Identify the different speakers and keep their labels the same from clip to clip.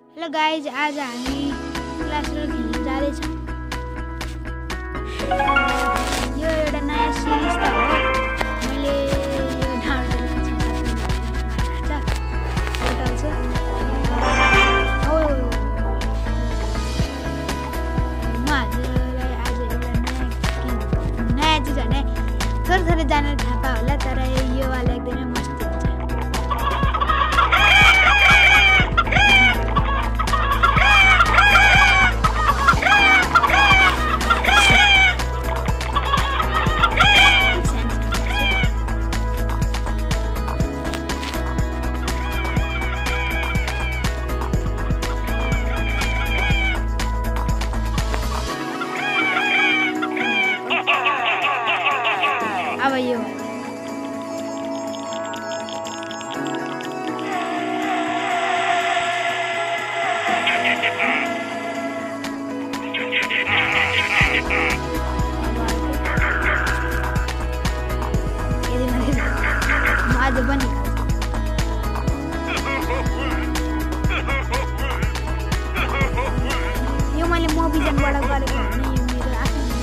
Speaker 1: Hello guys, आज हामी class role खेल्न जाँदैछौँ। यो एउटा नयाँ सिरिज त हो। मैले यो डाउनलोड म हजुरलाई आज एउटा नयाँ चिज भने थोरै थोरै जानेर थाहा पायो होला, तर योवाला एकदमै मस्त हुन्छ। अब यो आज पनि यो मैले मोबिजनबाट गरेको होइन, यो मेरो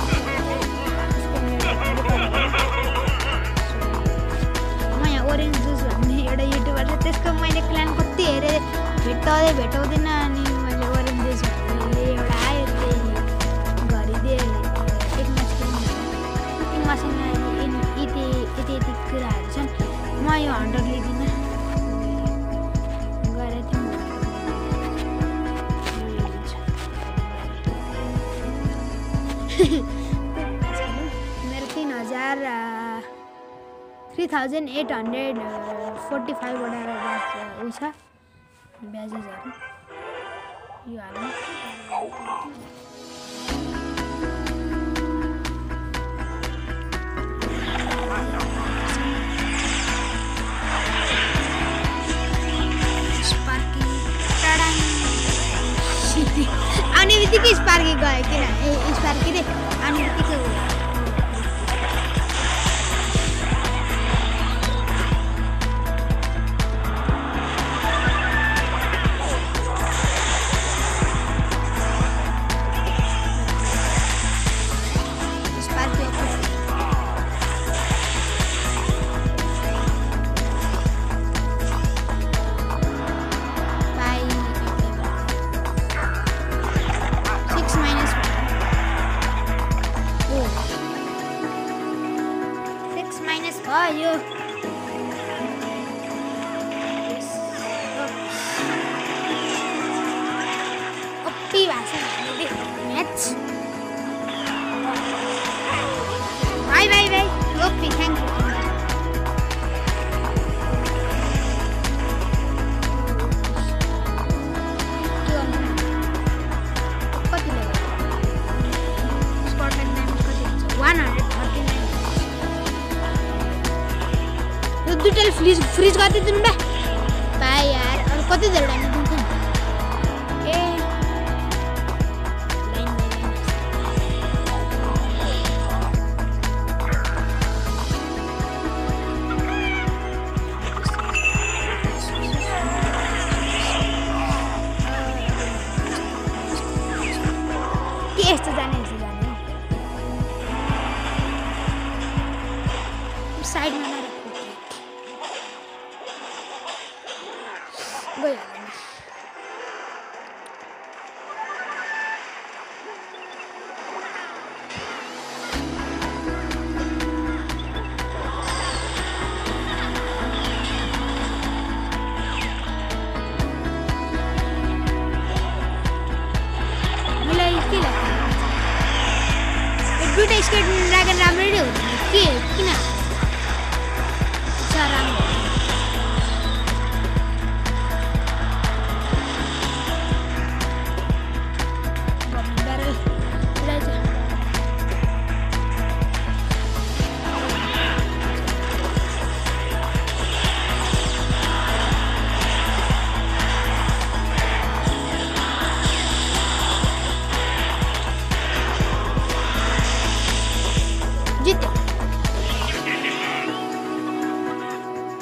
Speaker 1: आफ्नो ओरेन्ज जुस भन्ने एउटा युट्युबर छ, त्यसको मैले क्लान कति हेरेँ, भेटाउँदैन। अनि मैले ओरेन्ज जुस भन्ने एउटा आयो, त्यही गरिदिएँ। एक मसँग यति कुराहरू छन्। म यो 100 लिँदिनँ, गएर थियौँ। मेरो 3845 वटा उ छ ब्याजेसहरू। यो हाल्नु आउने बित्तिकै स्पार्की गयो, किन स्पार्की रे आउने बित्तिकै यो ओपी भाषा match. Bye Opi, thank you. कति लाग्यो? स्कटल्यान्ड ड्यामेज कति हुन्छ? 139। यो दुईटाले फ्रिज गरिदिनु बा भाइ यार। अरू कति धेरै हामी दिन्छौँ ए लाइन के यस्तो जाने साइडमा गयो। मलाई के लाग्छ, यो दुईटा स्केट ड्रागन राम्रै नै हुँदैन के, किन राम्रो? जित्यो।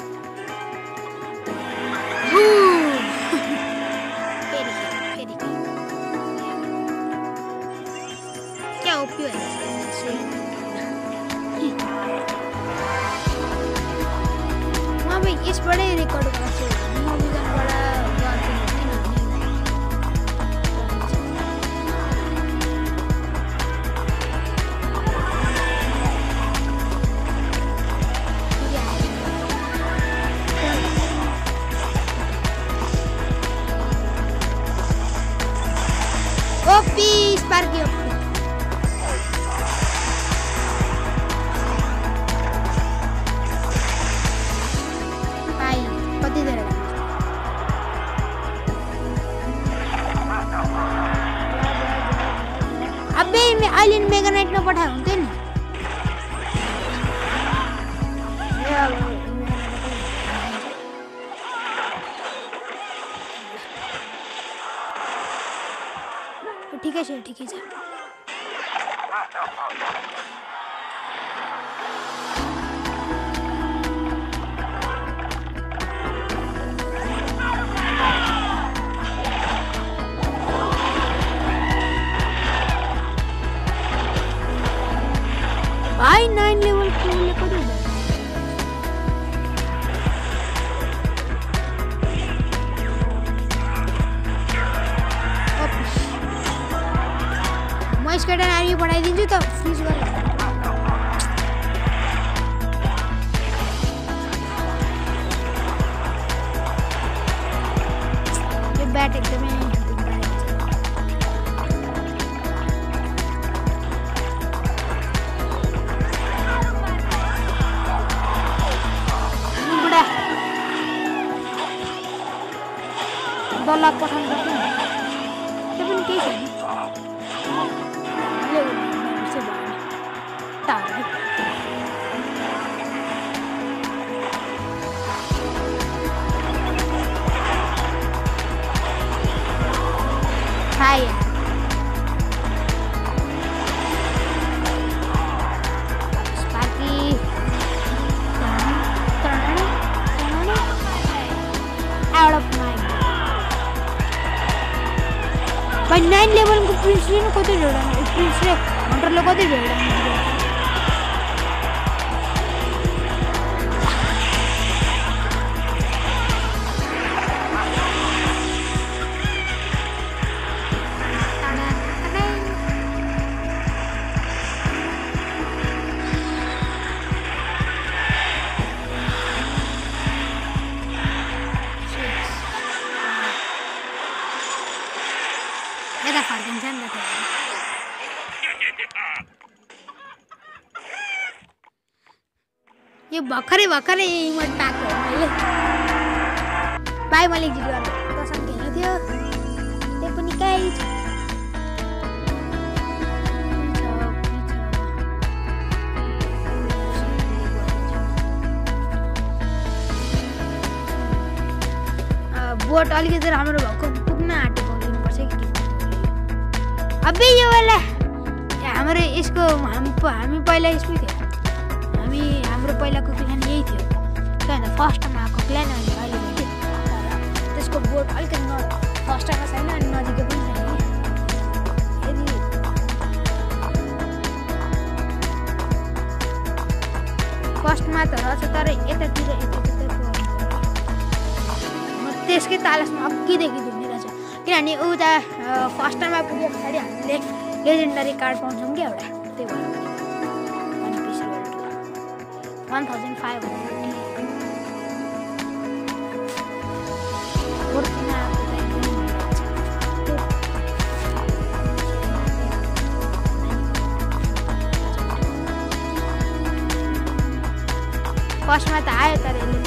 Speaker 1: मोबाइलबाटै रेकर्ड गर्छु मोबिजनबाट गर्छु ओपी स्पार्की ओपी भाइ कति धेरै अबे अहिले मेगा नाइट नपठाए हुन्थ्यो नि ठिकै छ ठिकै छ भाइ 9 लेभल पुग्ने कति म स्केटर आर्मी पठाइदिन्छु त फ्रिज गरेर यो ब्याट एकदमै बुढा डल्ला पठाउनु पर्छ त्यो पनि केही छैन Hai. Sparky. Out of mind. By 9 level को प्रिंस ने कति जोड़ा है प्रिंस ने hunter लोग कति जोड़ा है यो भर्खरै इमोट पाएको हो मैले भाइ मैले जित गरेँ तसँग खेल्नु थियो त्यो पनि काई छ बोट अलिकति राम्रो भएको पुग्न आँटेको दिनुपर्छ कि अबे यो वाला हाम्रो यसको हामी पहिला यसमै थियो हाम्रो पहिलाको प्लान यही थियो किन फर्स्टमा आएको प्लान अनि अहिले त्यसको बोर्ड अलिकति फर्स्टमा छैन अनि नजिकै पनि छैन यदि फर्स्टमा त रहेछ तर यतातिर म त्यसकै तालसमा अघिदेखि घुमिरहेको छु किनभने उता फर्स्टमा पुगे पछाडि हामीले लेजेन्डरी कार्ड पाउँछौँ कि एउटा त्यही भएर 1500 फर्स्टमा त आयो तर यसले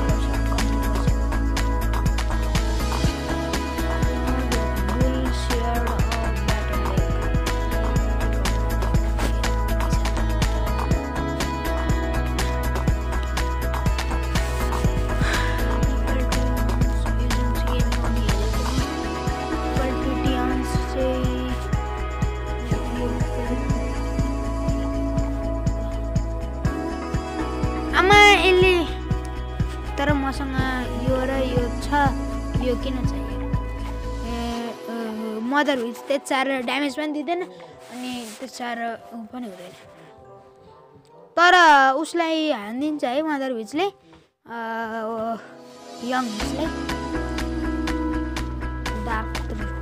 Speaker 1: तर मसँग यो र यो छ यो किन चाहियो मदर विच त्यति साह्रो ड्यामेज पनि दिँदैन अनि त्यति साह्रो पनि हुँदैन तर उसलाई हानिदिन्छ है मदर विचले यङ हिल्सलाई डार्क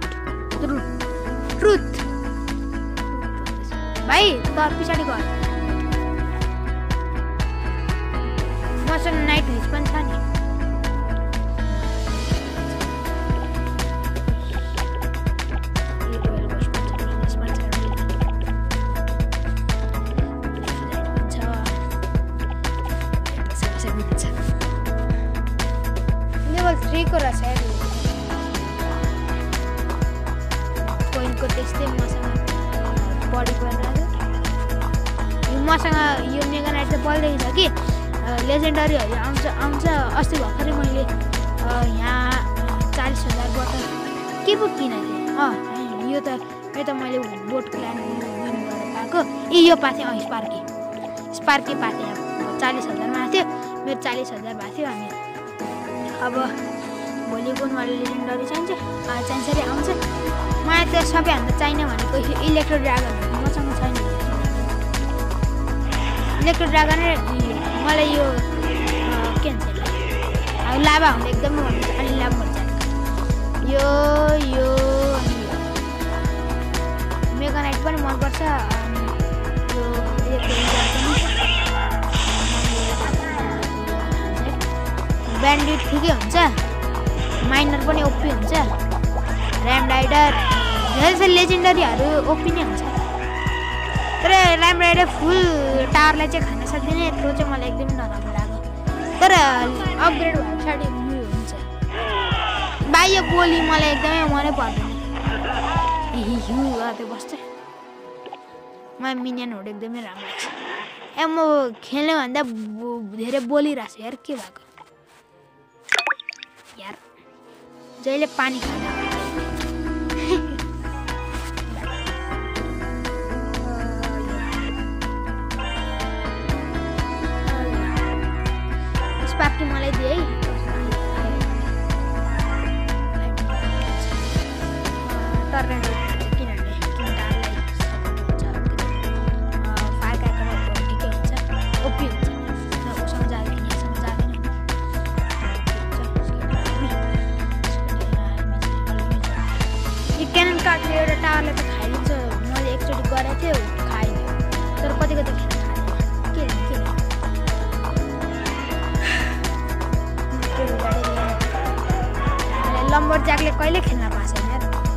Speaker 1: ट्रुथ भाइ त पछाडि गयो मसँग नाइट हिल्स पनि छ नि लेभल 3 को रहेछ पोइन्टको त्यस्तै मसँग बढी परिरहेको मसँग यो मेगा नाइट चाहिँ बढ्दैछ कि लेजेन्डरीहरू आउँछ अस्ति भर्खरै मैले यहाँ 40,000बाट के पो किनेको थिएँ यो त मैले बोट क्लान विन गरेर पाएको यो पाथेँ स्पार्की पाथेँ 40,000मा थियो मेरो 40,000 भएको थियो अनि अब भोलि कुन मलाई लेजेन्डरी चाहिन्छ अरे आउँछ मलाई त सबैभन्दा चाहिने भनेको इलेक्ट्रो ड्रागन मसँग छैन इलेक्ट्रो ड्रागन मलाई यो के भन्छ अब लाभा हुँदा एकदमै मन पर्छ अनि लाभ भन्छ यो अनि मेगा नाइट पनि मनपर्छ अनि यो ब्यान्डिट ठिकै हुन्छ माइनर पनि ओपी हुन्छ ऱ्याम राइडर धेरै लेजेन्डरीहरू ओपी नै हुन्छ तर ऱ्याम राइडर फुल टावरलाई चाहिँ खान सक्दैन त्यो चाहिँ मलाई एकदमै नराम्रो लाग्यो तर अपग्रेड भए पछाडि उयो हुन्छ बाह्य बोली मलाई एकदमै मनै पर्दैन हिउ त्यो बस्छ मलाई मिनियनहरू एकदमै राम्रो लाग्छ म खेल्ने भन्दा धेरै बोलिरहेको छु यार के भएको यार जहिले पानी खाना स्पार्की मलाई दिए है टर्नेडो किनभने किन्टारलाई फायर क्याकर ठिकै हुन्छ ओपी हुन्छ उसँग जाँदैन यसँग जाँदैन क्यानन कार्डले एउटा टावरलाई त खाइदिन्छ मैले एकचोटि गरेको थियो खाइदियो तर कति खेल्न खाँदैन के लम्बर ज्याकले कहिले खेल्न पाएको छैन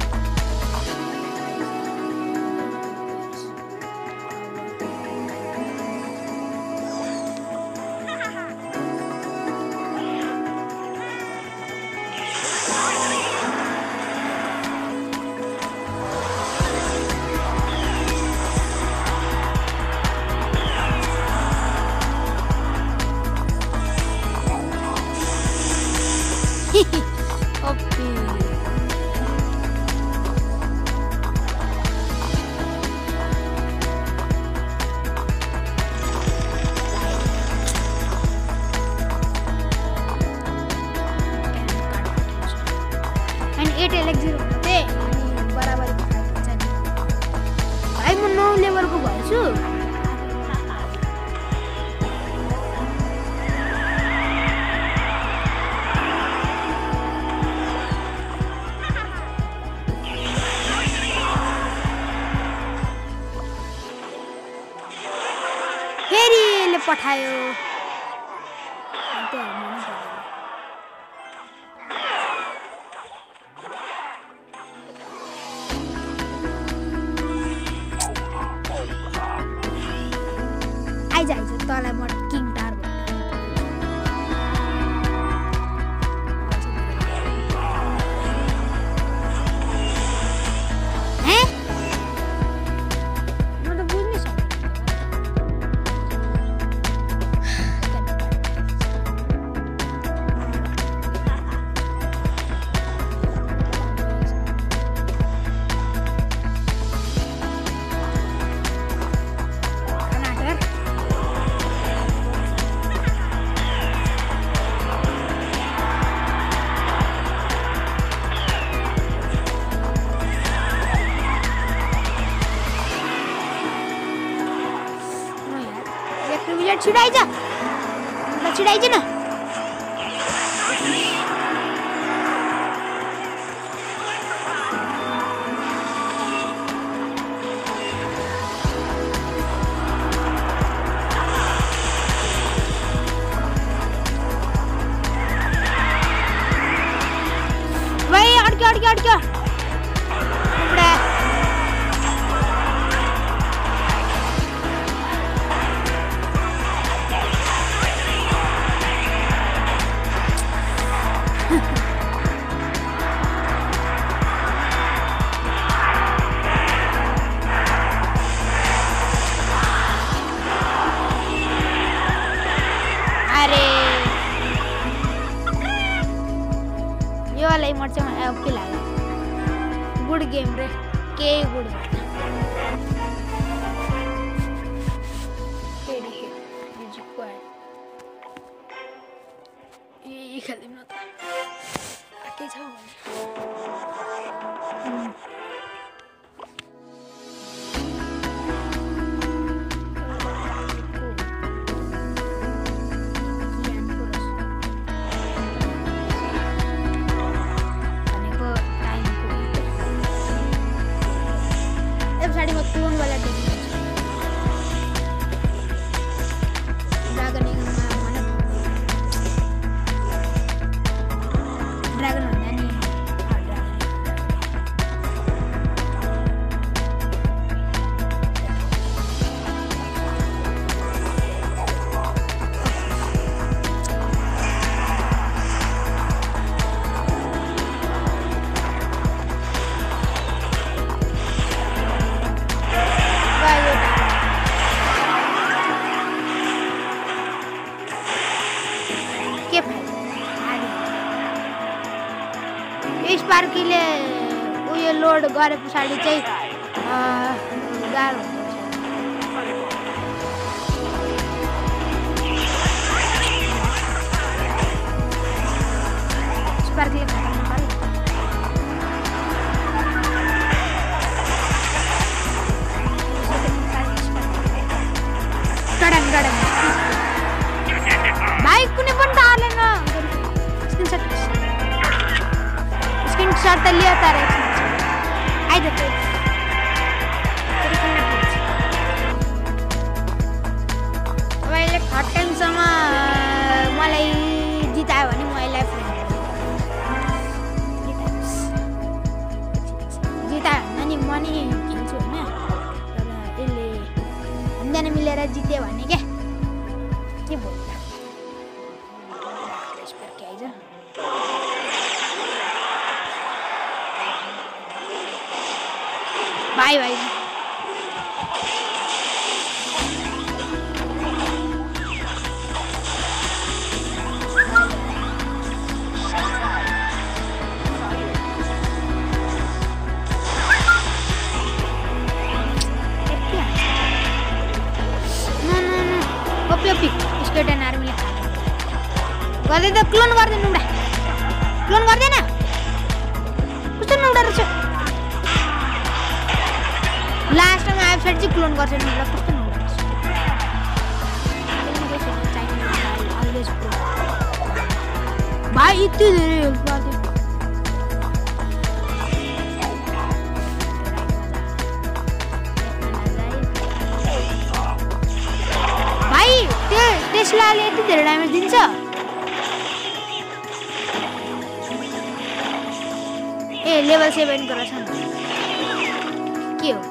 Speaker 1: भाइ म 9 लेभलको भएछु फेरि यसले पठायो आइज तँलाई म किङ टार म त बुझ्नै छिडाइज न अड्क्यो उब्रे मर्छ के लाग्यो गुड गेम रे के गुड खेल्दिउँ न त के छ स्पार्कीले उयो लोड गरे पछाडि चाहिँ गाह्रो हुन्छ स्पार्कीले खतम गर्यो टडन टडन भाइ कुनै पनि त हालेन स्क्रीनशॉट त लिया तारे आइज त मैले थर्ड टाइमसम्म मलाई जितायो भने म यसलाई जितायो भने नि म नि किन्छु होइन तर यसले हामीजना मिलेर जित्यो भने के भयो bye bye Opi skeleton army ले गर्दै त क्लोन गर्दिनु उडा क्लोन गर्दैन कस्तो नउडा रहेछ लास्टमा आइफाइट चाहिँ क्लोन गर्छ नि ल कस्तो नउडा रहेछ भाइ यति धेरै हेल्प गर्दियो टेस्लाले यति धेरै ड्यामेज दिन्छ ए लेभल 7 को रहेछ के हो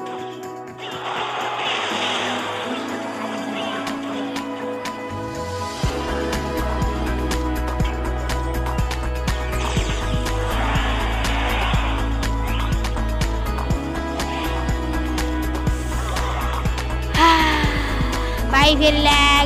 Speaker 1: भाइ फेरि ल्याग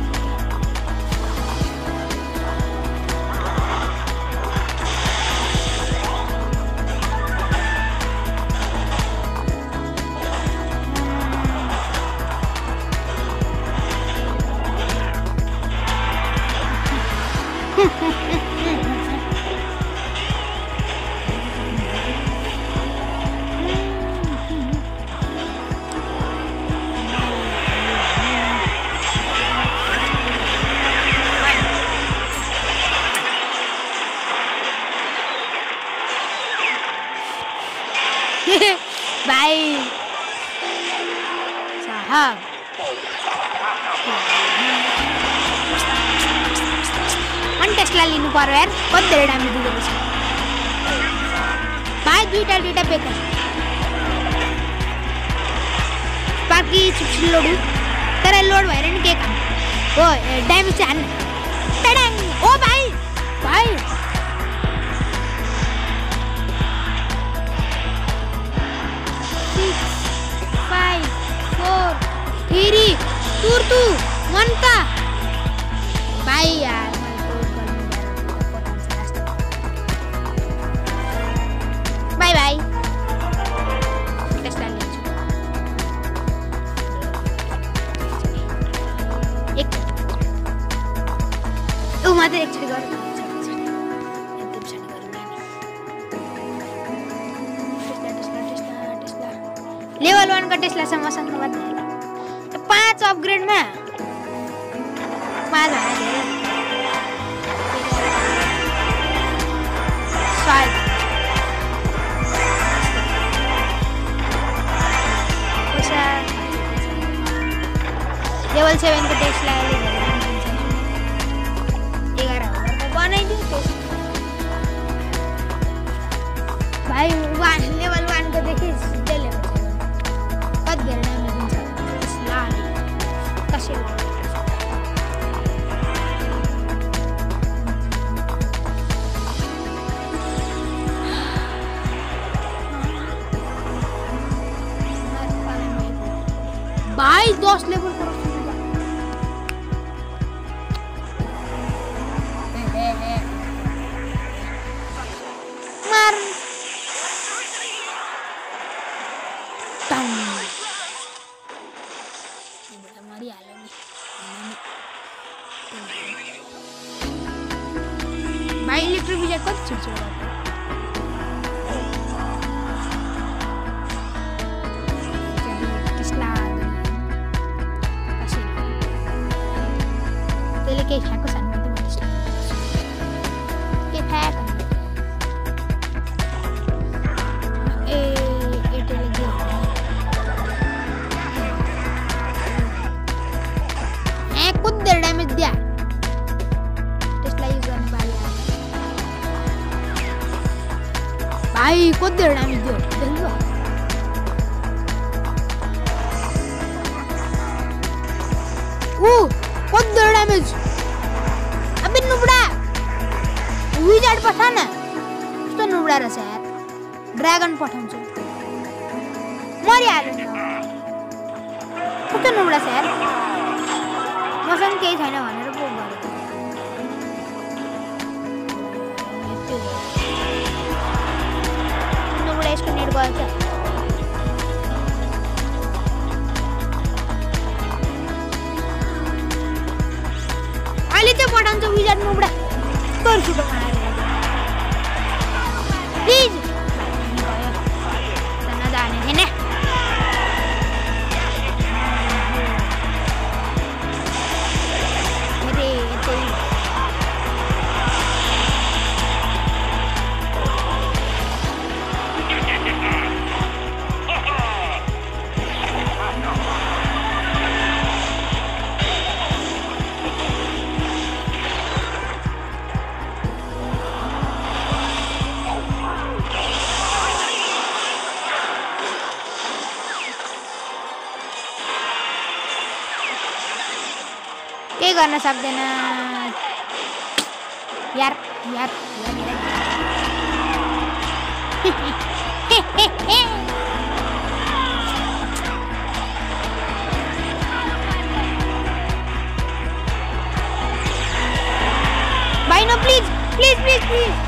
Speaker 1: भाइ साहब अनि टेस्ला लिनु पर्यो यार कति धेरै ड्यामेज दिँदो रहेछ भाइ दुईटा बेकर बाकी छिटो लोड तर लोड भएर नि के काम हो ड्यामेज चाहिँ हान्न टडाङ ओ भाइ 6 5 4 3 2 1 का भाइ यार बाय बाय टेस्ला लिन्छु एक उ मात्र एकचोटि गर्नु लेभल 1 का टेस्ला समसँग बात भयो 5 अपग्रेड में 5 स्वाद लेवल 7 को टेस्ला बनाइदिउँ भाइ लेभल 1 को देखि सिधै लेभल 7 कति धेरै ड्यामेज दिन्छ टेस्ला कसैले भाइ 10 लेभल मार मारी हाल्यो नि भाइ इलेक्ट्रिक विजय कति छिटो के खाएको छैन त त्यसले के खाएको ए एटले के कुछ देर ड्यामेज दिया त्यसलाई युज गर्ने बारी भाइ कुछ देर ड्यामेज दियो देख्नु ओ कुछ देर ड्यामेज अबे नुबड़ा विजार्ड पठा न कस्तो नुबड़ा रहेछ यार ड्रागन पठाउँछु मरिहाल्यो नि कस्तो नुबड़ा छ यार मसँग केही छैन भनेर पो गरेको नुबड़ा यसको नेट गयो क्या अहिले चाहिँ पठाउँछ विजार्ड नुबड़ा कर छुटो प्लिज जाने थिएन के गर्न सक्दैन यार भाइ न प्लिज